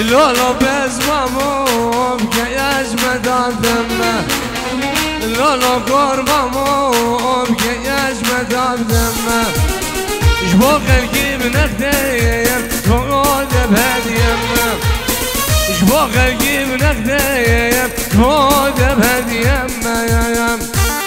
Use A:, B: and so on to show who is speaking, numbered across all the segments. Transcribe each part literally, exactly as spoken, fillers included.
A: لولو بزمامو بگیش مدادمه لولو قربامو بگیش مدادمه جبو خلقی بنقدیم تقود بهدیمه جبو خلقی بنقدیم تقود بهدیمه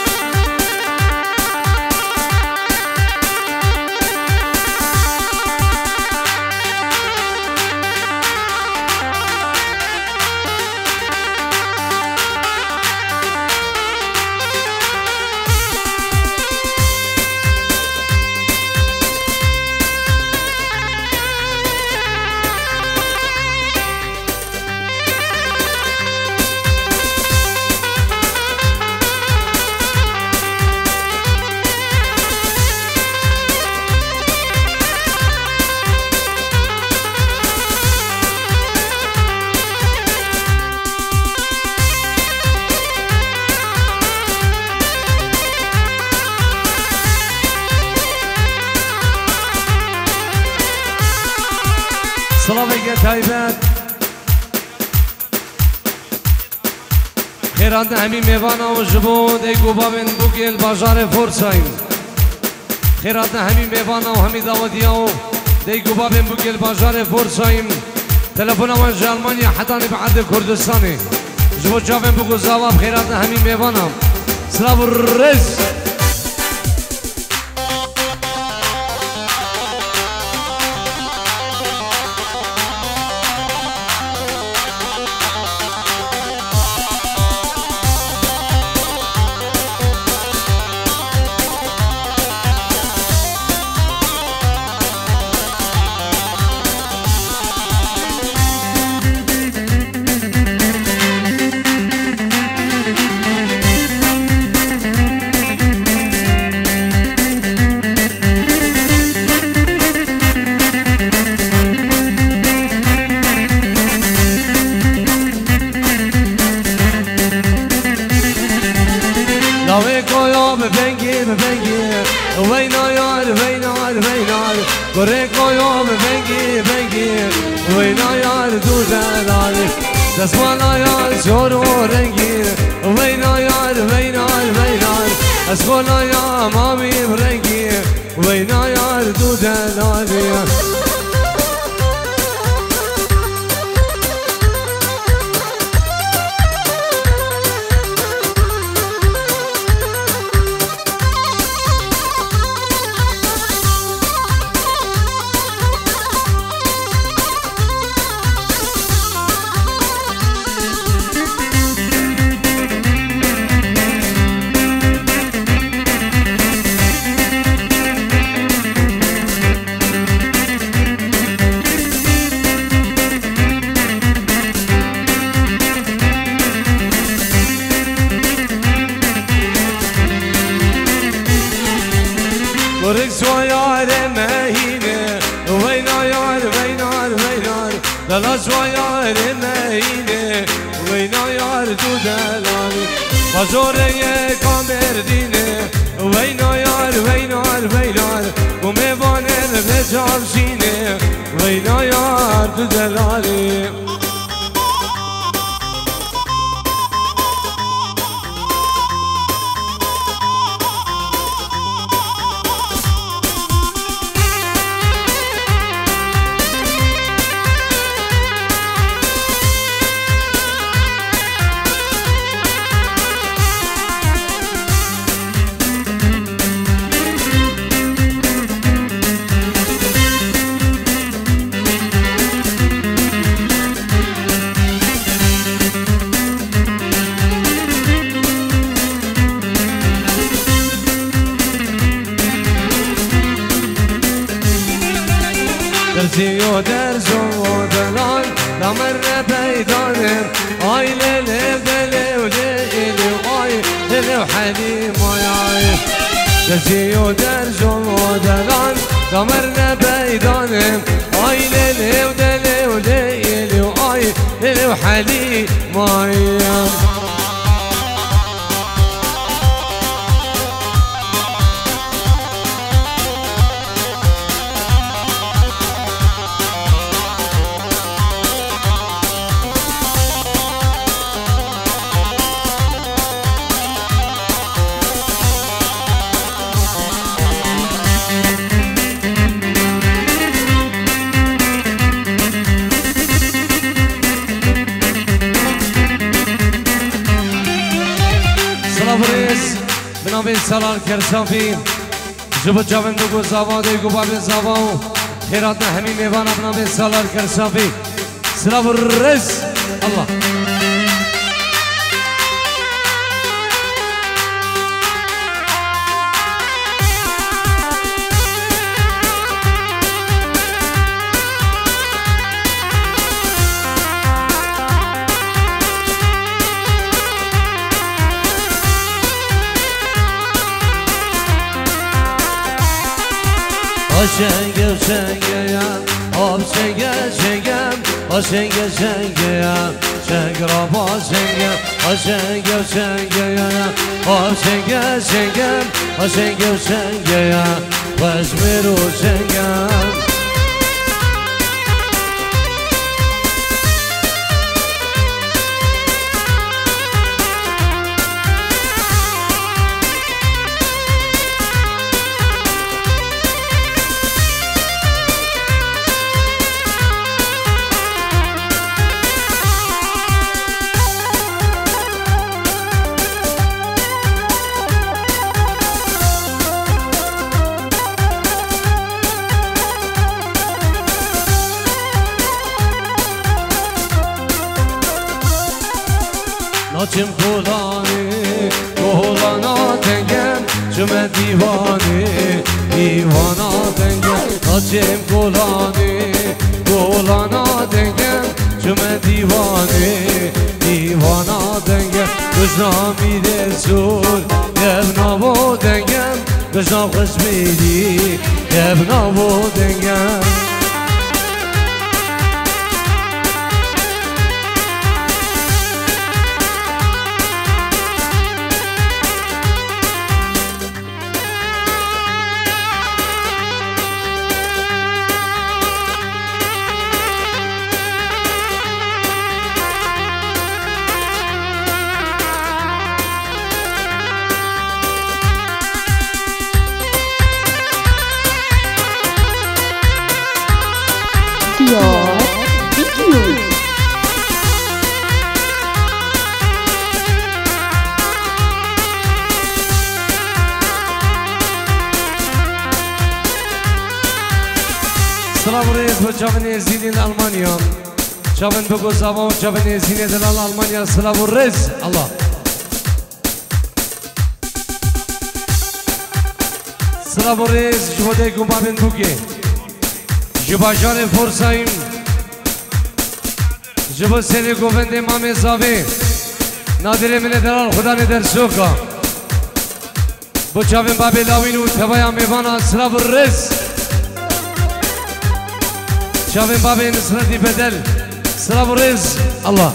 A: سلامك تايبات خيرات همي ميوانا وجبود اي قبابن بوكي الباجار فورسايم خيرات همي ميوانا وهمي داودياو دي قبابن بوكي الباجار فورسايم تلفونا من جالمانيا حتاني بعد كردستاني جبود جابن بوكو زواب خيرات همي ميوانا سلام الرز دستمالا یار شور و رنگی وینا یار وینا وینا اسمالا یا مامی رنگی وینا یار دو دلالی دلاش و یار مهینه وینا یار تو دلانی بازوره کامردینه وینا یار وینا وینا گمه وانه به جامشینه وینا یار تو دلانی درزیو درزو و دلان دمر پیدانم آی لیلی دلی و لیلی آی لیلی و حلیم آی درزیو درزو و دلان دمر پیدانم آی لیلی و دلی و لیلی آی لیلی و حلیم آی بابي سلال كرسافي جبت جابن بگو زواده گو بابي زواو خيراتنا همي ميوان ابنا بي سلال كرسافي سلاف الرز الله
B: Şenge şenge ya, ab şenge şengem, a şenge şenge ya, şenge raba şengem, a şenge şenge ya, ab şenge şengem, a şenge şenge ya, vazmiru şengem. Naçım kulağını, kulağına dengem, cüme divanı, divana dengem. Naçım kulağını, kulağına dengem, cüme divanı, divana dengem. Kızna mide sur, devna bu dengem, kızna kısmedi, devna bu dengem.
C: Your video.
A: سلام رئیس و جوان زینین آلمانیا جوان بگو زبان جوان زینه دلال آلمانیا سلام رئیس الله سلام رئیس جوده گمابن بگی جباجان فرسایم جبا سنی گووند امام زاوی نادر من دلال خدا ندر سوکا بچاوین بابی لاوین و تبایا میوانا سلام رئیس شافين بابي نصرتي بدل سلام ورز الله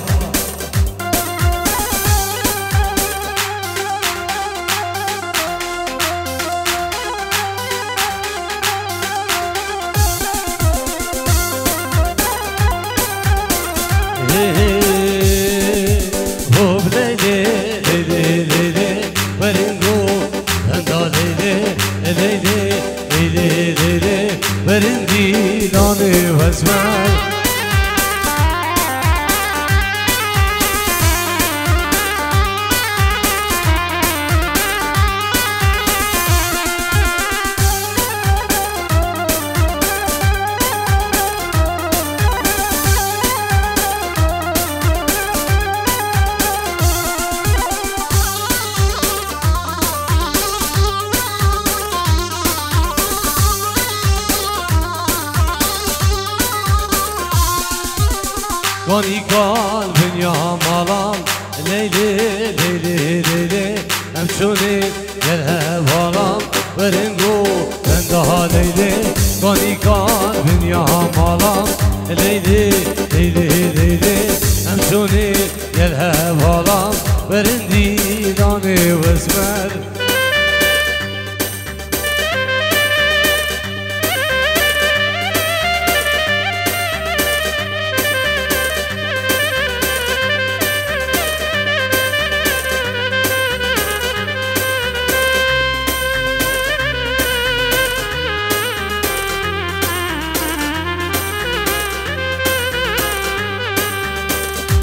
B: Gani kalbin ya malam Leyli leyli leyli Emşuni gel hevalam Verin bu ben daha leyli Gani kalbin ya malam Leyli leyli leyli Emşuni gel hevalam Verin dilanı vesmer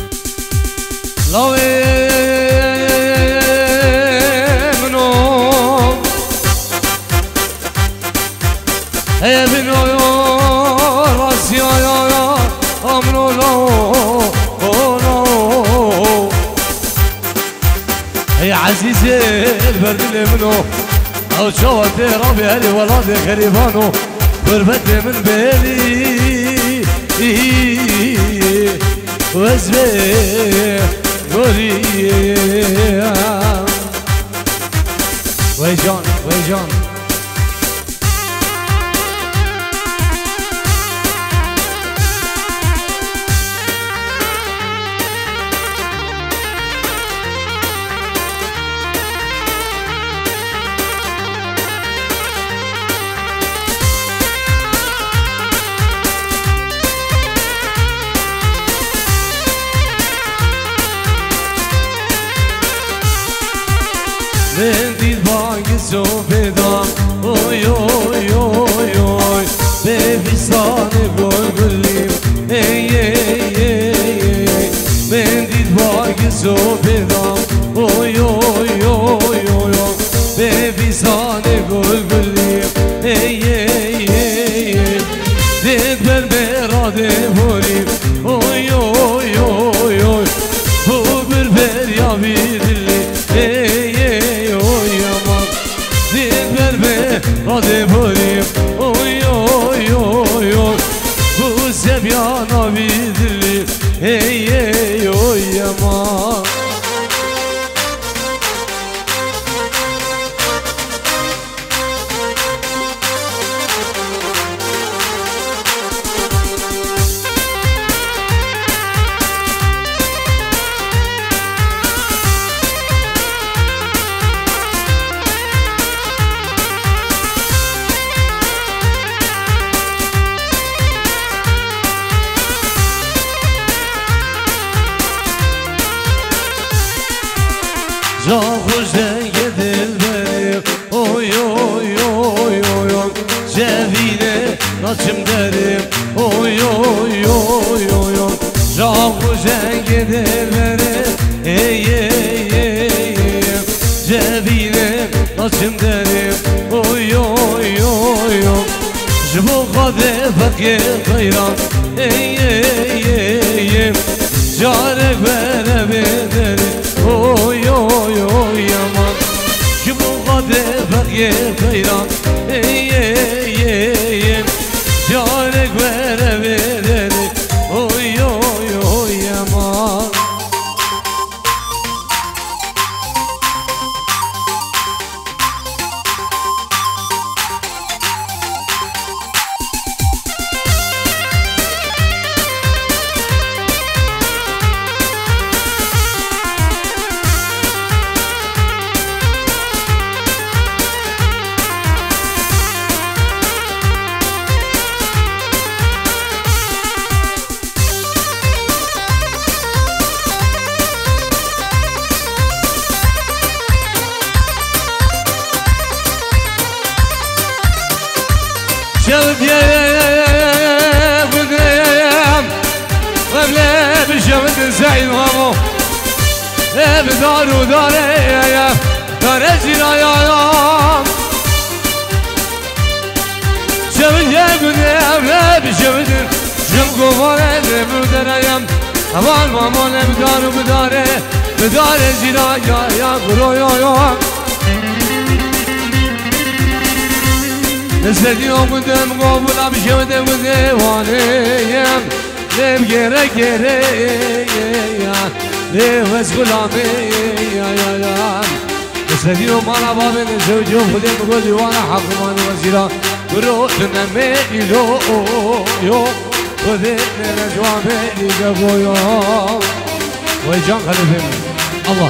A: لو منو ابن راسي يا امر لا يا عزيزي البرد اللي منه او شوتي ربي هلي ولادي غريبانو غربتي من بالي وزبي قولي ويجان ويجان من دید بانگ صبح اوی اوی اوی اوی به فیستان گل گلیم ای ای ای من دید بانگ صبح اوی اوی اوی اوی به فیستان گل گلیم ای ای ای دید بر براده بوریم اوی اوی اوی اوی بو بر بر یا بیدلی ای راده بریم اوی اوی اوی اوی bu sebyana bidilir ey ey oy aman. Can hoş denge dilberim oy oy oy oy oy Cevine naçım derim oy oy oy oy oy Can hoş denge dilberim ey ey ey Cevine naçım derim oy oy oy oy Jbo kade fakir kayran ey ey ey Carek vere bederim oy oy oy aman Ki bu kadar fakir kayran ey ey ey Carek vere vere oy oy oy aman شوديم بديم وبلا بشوت زين مامو بدار وداري دار جنايام شوديم بديم لا بشوت جم قواري بدريم امان مامو بدار وداري بدار جنايا قرويا استديوم قدام قبل بشوت وديوانيم لم جرى جرى يا لوز غلامي يا يا يا استديوم على باب الزوج قدام قبل وانا حكمان وزيرا بروتنا ميلو يو ودينا نجوامي لجبويا ويجان خلفهم الله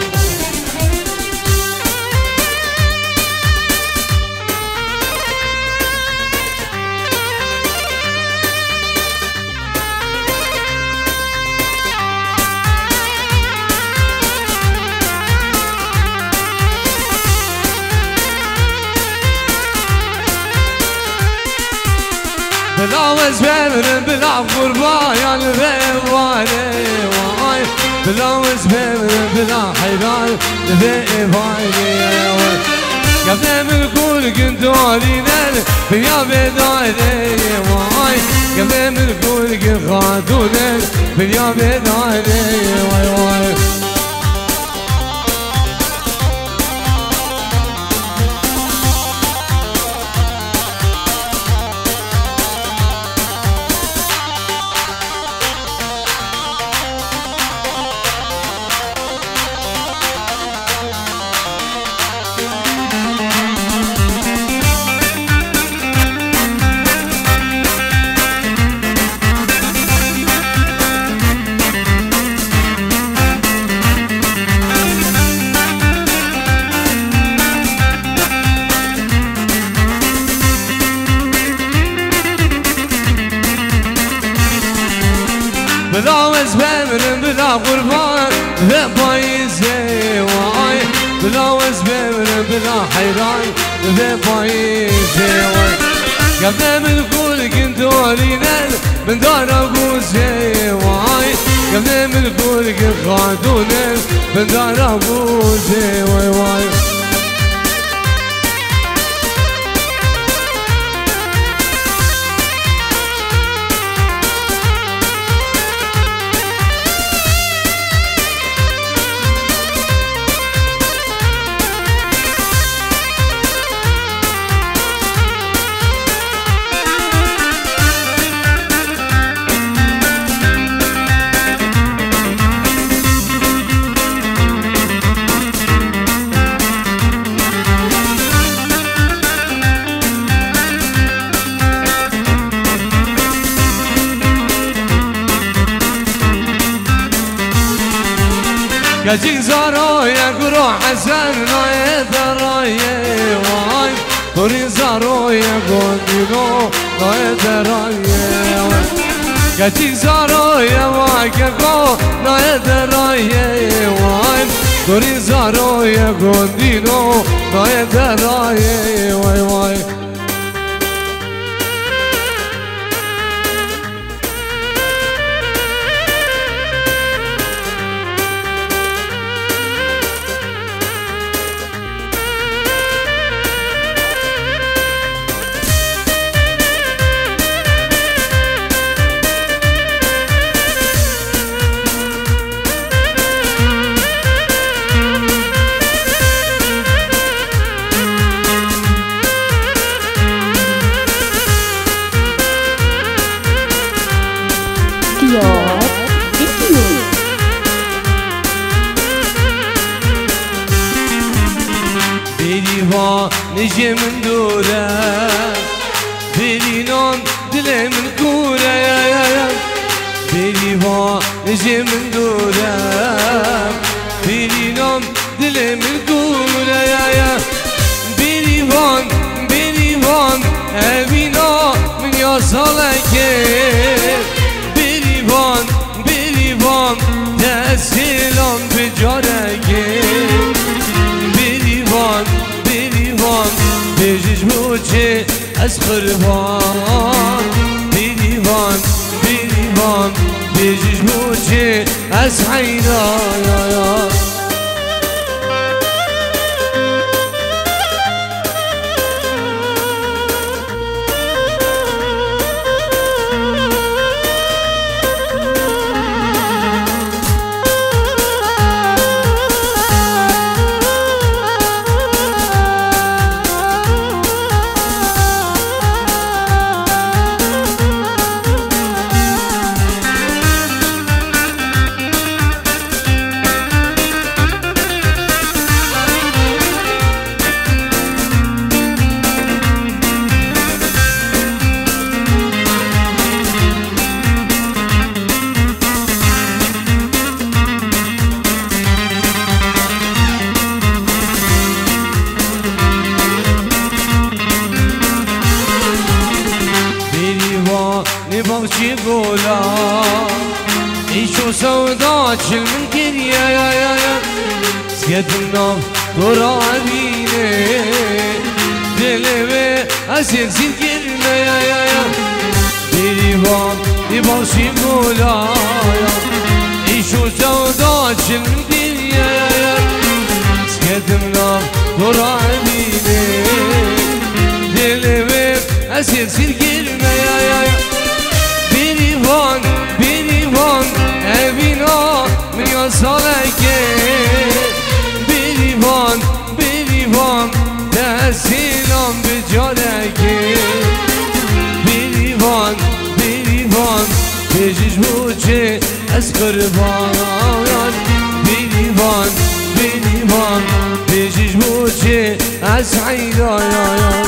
A: بلا وزبير بلا قربان الغيواني واي بلا وزبير بلا حيران الغيواني قبل من كل كنت ولينا بيا بدايري واي قبل من كل كنت خاتونا بيا بدايري واي واي بلا وزبمرم بلا قربان ذا بايزي واي بلا وزبمرم بلا حيران ذا بايزي واي قبل من كل كنت ولينا من دار ابوزي واي قبل من كل كنت خاتونا من دار ابوزي واي واي كجيك زارو يا قرو حسن راي دراي واي قري زارو يا قندينو راي دراي كجيك زارو يا واكو راي دراي واي قري زارو يا قندينو راي دراي واي واي
C: Dior Video.
A: بيريفا نجي من دورة بيرينون دلي من كورة يا يا يا بيريفا نجي من دورة بيرينون دلي من كورة يا يا بيريفان بيريفان أبينا من يصلك بيريفان بيريفان تسهيلان بجارك بيريفان بيريفان بيجيش بوچه از خربان بيريفان بيريفان بيجيش بوچه از حيرا يا يا بخشي قولا عيشو سودا تشل من كريا يا يا يا سكت النار ترابيني دلوي أسير سير كرنا يا يا يا ديريبان بخشي قولا عيشو سودا تشل من كريا يا يا سكت النار ترابيني دست اکسیر گیرمه یا یا بیریوان بیریوان اوینا میان سالکه بیریوان بیریوان دستینام به جادکه بیریوان بیریوان پیشش بوچه از قربان بیریوان بیریوان پیشش بوچه از عیدایان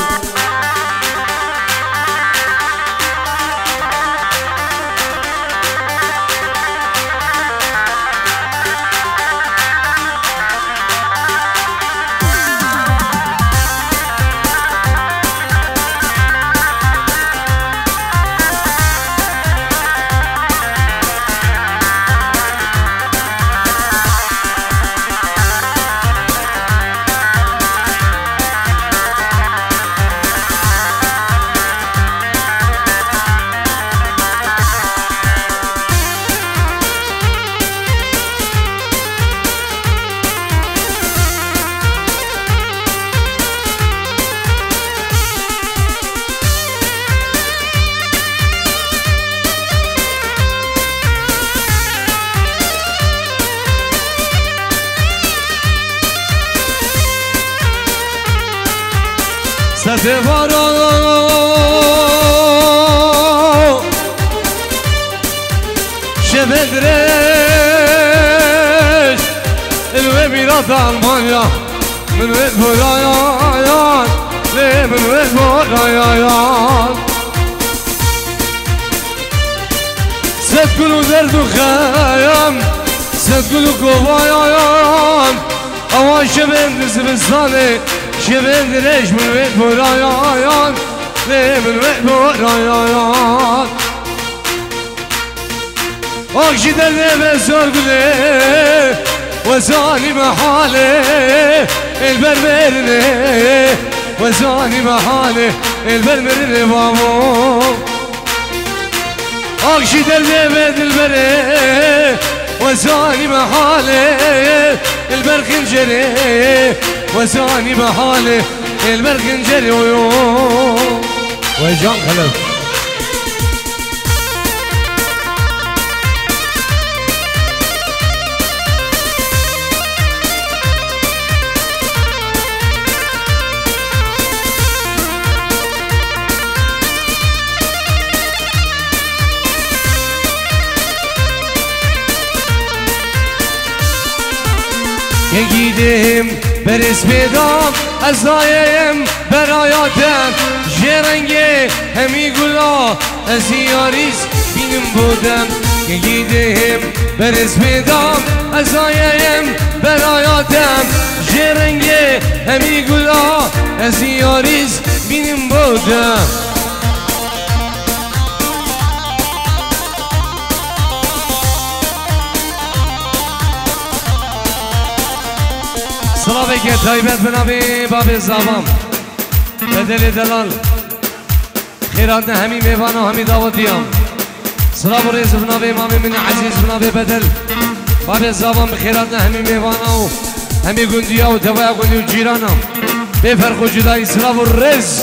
A: ستوارا شبدرش الوی میرات آلمانیا من وید برایان لی من وید برایان ست گلو درد و خیم ست گلو گوایان اما شبند زبستانه شبندرش من وید برایان لی من وید برایان آخشی درده بسار گله وزاني محاله البربرني وزاني محاله البربرني بابو اقشي دربي بيد البري وزاني محاله البرخنجري وزاني محاله البرخنجري ويوم وجان خلف گیدیم بر اسپیدام از دایم برایاتم جرنگه همی گلا از یاریز بینم بودم گیدیم بر اسپیدام از دایم برایاتم جرنگه همی گلا از یاریز بینم بودم سلامه که تایبت بنابی باب زبام بدل دلال خیرات همی میوان و همی دعوتیم سلام و ریز بنابی مامی من عزیز بنابی بدل باب زبام خیرات همی میوان و همی گندیا و دوای گندی و جیرانم بفرق و جدایی سلام و ریز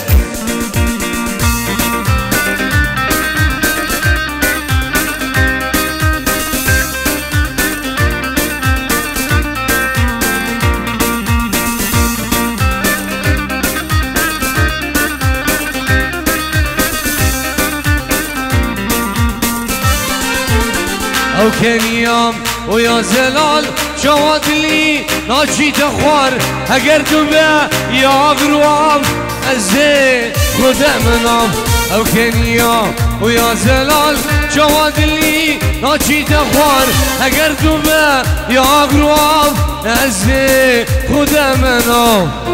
A: او کنیام و یا زلال جواد لی ناچی تخوار اگر تو به یا گروام از خودمنام او کنیام و یا زلال جواد لی ناچی تخوار اگر تو به یا گروام از خودمنام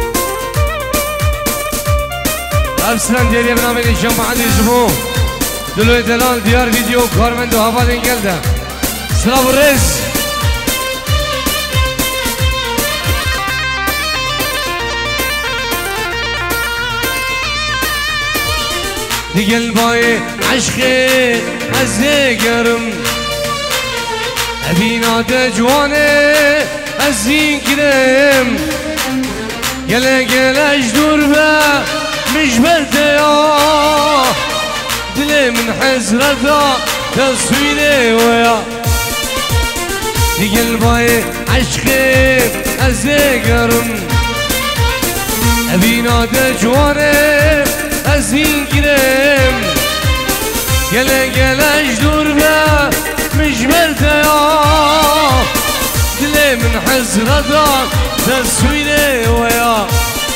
A: أبسلان ديالي بنامي الجماعة اللي يجمعوا دلوی دلال دیار ویدیو کارمند و هوا دنگل ده سلام و رز دیگل بای عشق از گرم ابیناده جوانه از این گرم گله گلش دور به مجبرده یا دل من حزرتا تصویره ویا دیگل بای عشق از گرم ابیناده جوانه از این گرم گله گلش دور به مجبرده یا دل من حزرتا تصویره ویا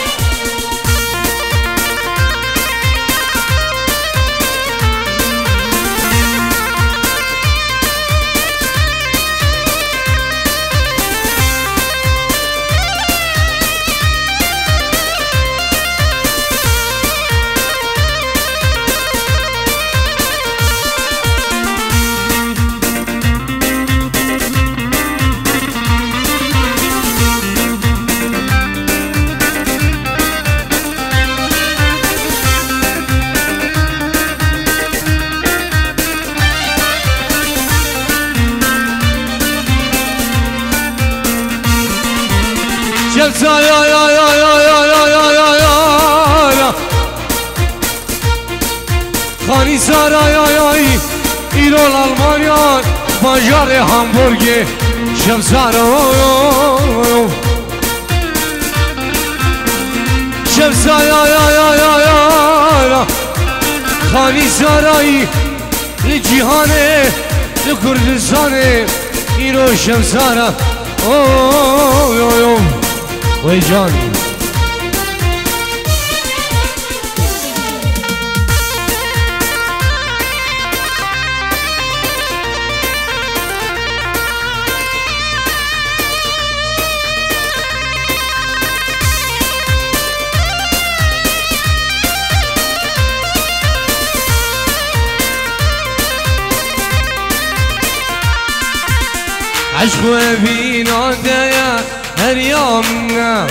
A: جلسة يا يا يا يا يا يا يا يا يا خاني سارا يا يا إيران ألمانيا بانجار هامبورغ شمسارا شمسا يا يا يا يا يا خاني سارا لجيهان لكردستان إيران شمسارا اوه يو يو وي جان عشق فينا دايا هر يومنا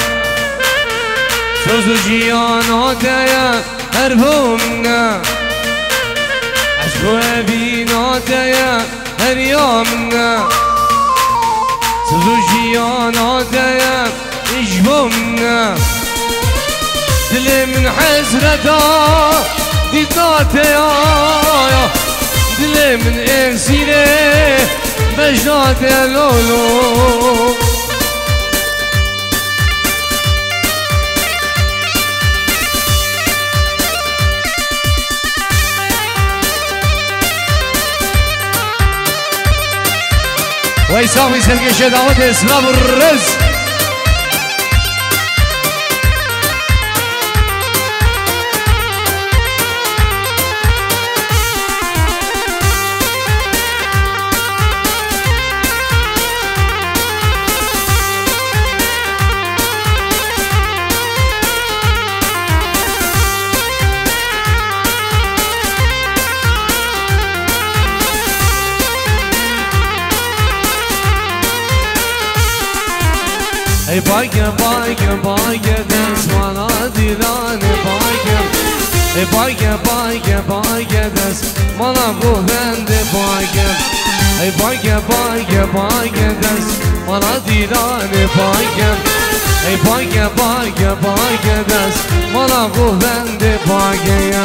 A: سوز جيانا دايا هر بومنا عشق فينا دايا هر يومنا سوز جيانا دايا اجبومنا دل من حزرتا ديتاتي يا دل من اكسيره بجنات يا لولو ويساوي سرقي شداوت اسلام الرز ای باگه باگه باگه دست مانا دیلانه باگه ای باگه باگه باگه دست مانا بوهنده باگه ای باگه باگه باگه دست مانا دیلانه باگه ای باگه باگه باگه دست مانا بوهنده باگه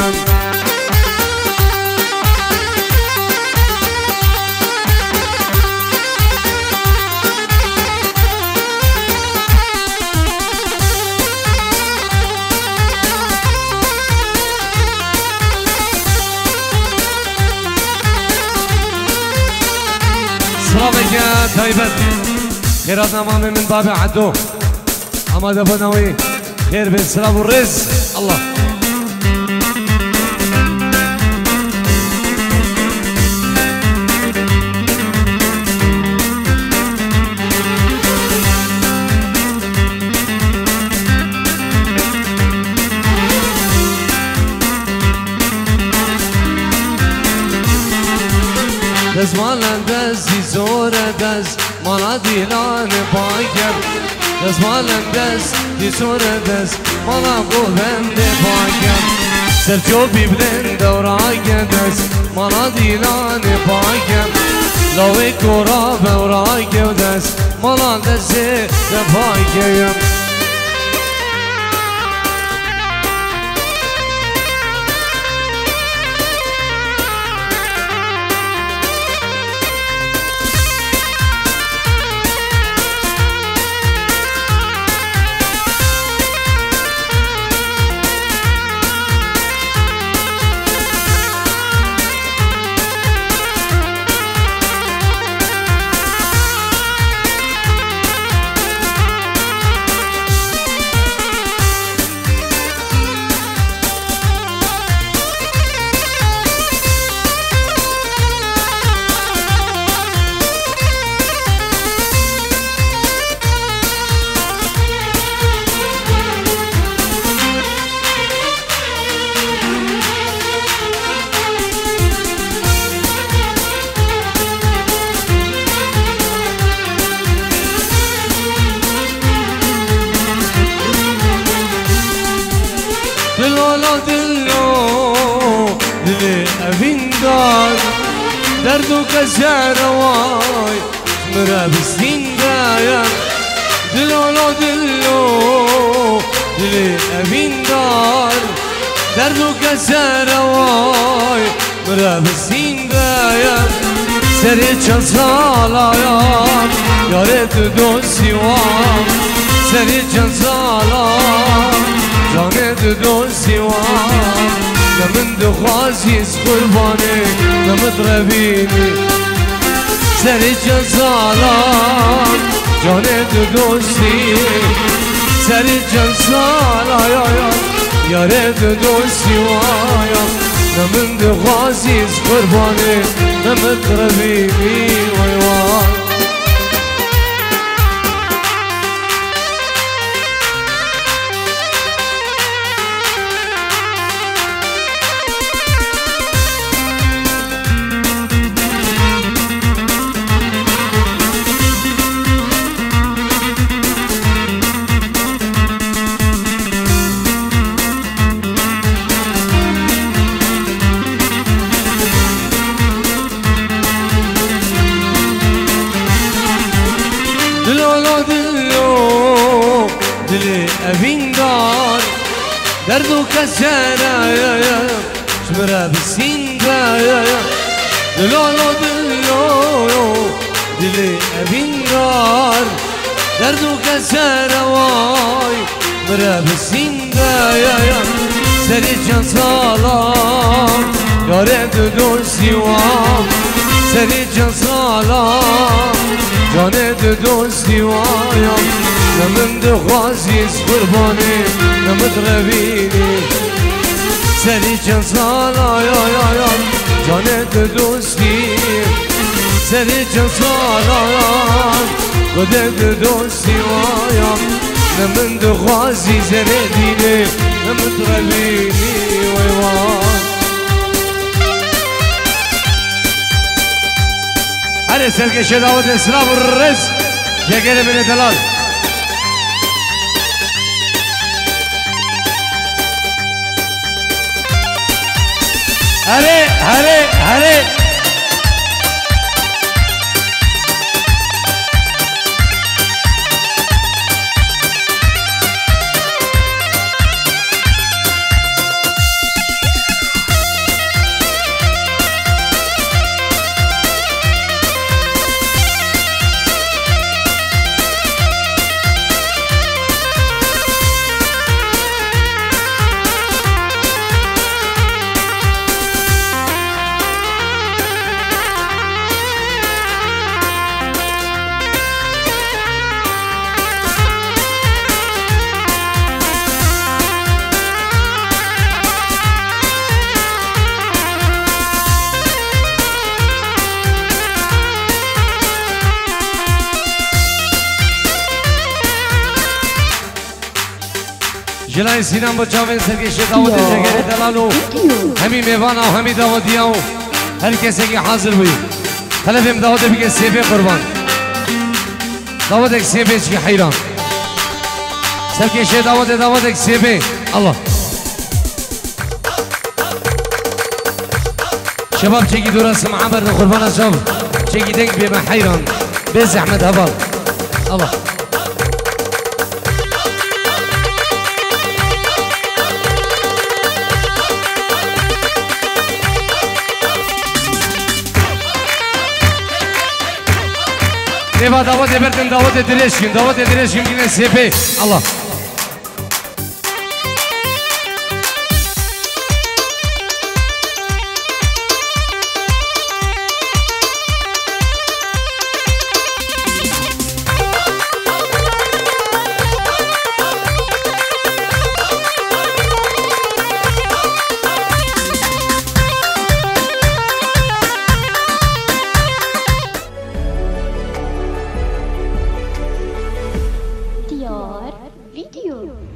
A: سلامك يا طيبت خيرات نمام من باب عدو حماد ابو نوي خير بالسلام والرزق الله دست مالن دستی زوره دست مالا دیلان پاکم دست مالن دستی زوره دست مالا قوهم ده پاکم سرچو بیبلن دوراک دست مالا دیلان پاکم لوی کورا بوراک دست مالا دستی ده پاکم درد و کسر وای مرا بستین دایم دلالو دلو دل اوین دار درد و کسر وای مرا بستین دایم سری چند سال آیم یاره تو دوستی وام سری چند سال آیم جانه تو دوستی وام من دخوازيز قرباني نمطربيني سري جزالان جانت دوستي سري جزالان يا يا يا ريت دوستي وايا من دخوازيز قرباني نمطربيني ويوان درد و کسره یا یا شمره بسین یا یا دلالو دلو دل ابین دار درد و کسره وای مره بسین یا یا سری چند سالام یاره تو دوستی وام سری چند سالام جانه تو دوستی وایم نمن دخوازیز قربانی نمطربینی سری چند سال آیا یا یا جانه تو دوستی سری چند سال آیا گده تو دوستی وایم نمن دخوازی زره دینه نمطربینی ویوان هر سرکش دعوت اسلام و رزق جگر بن دلال هره هره هره جلای سینم با چاوین سرکش دعوت جگر دلالو همی میوانا و همی دعوتیاو هر کسی که حاضر بید هلا بهم داود بيجي سيبي قربان داودك سيبي شي حيران سلكي شي داود داودك سيبي الله شباب تيجي دورة سمعة برد قربان شباب تيجي دنك بما حيران بيز احمد هبال الله ديبا داود بردن داود دريشين داود دريشين بينا سيبي الله
C: Dior Video.